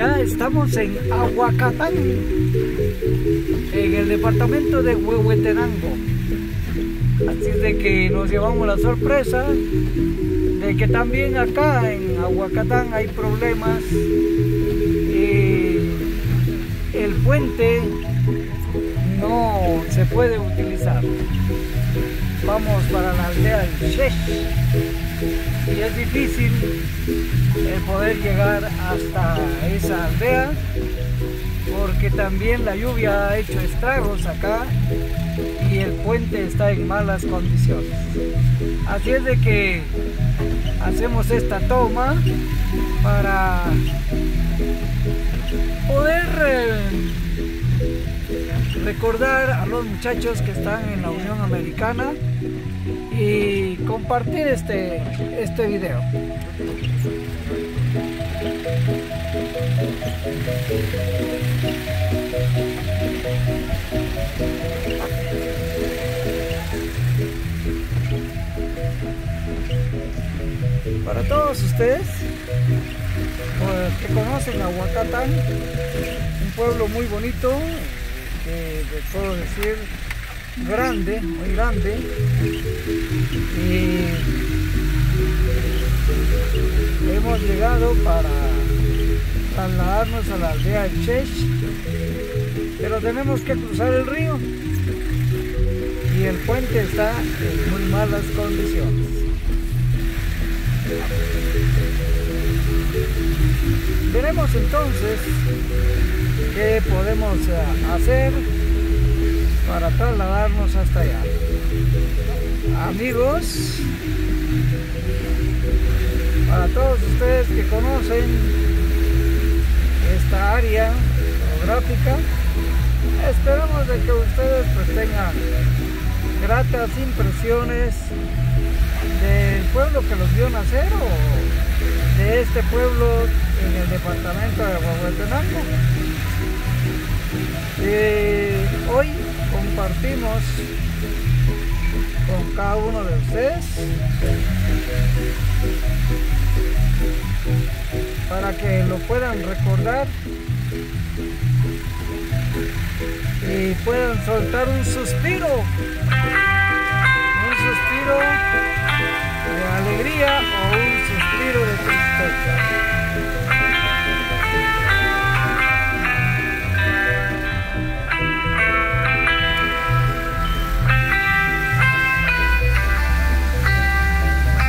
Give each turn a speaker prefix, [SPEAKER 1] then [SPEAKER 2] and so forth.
[SPEAKER 1] Ya estamos en Aguacatán, en el departamento de Huehuetenango. Así es de que nos llevamos la sorpresa de que también acá en Aguacatán hay problemas. El puente no se puede utilizar. Vamos para la aldea del Shesh y es difícil el poder llegar hasta esa aldea porque también la lluvia ha hecho estragos acá y el puente está en malas condiciones. Así es de que hacemos esta toma para poder recordar a los muchachos que están en la Unión Americana y compartir este video. Para todos ustedes que conocen Aguacatán, un pueblo muy bonito, que puedo decir grande, muy grande, y hemos llegado para trasladarnos a la aldea del Shesh, pero tenemos que cruzar el río y el puente está en muy malas condiciones. Veremos entonces qué podemos hacer para trasladarnos hasta allá. Amigos, para todos ustedes que conocen esta área geográfica, esperamos de que ustedes pues tengan gratas impresiones del pueblo que los vio nacer o de este pueblo en el departamento de Huehuetenango. Hoy compartimos con cada uno de ustedes para que lo puedan recordar y puedan soltar un suspiro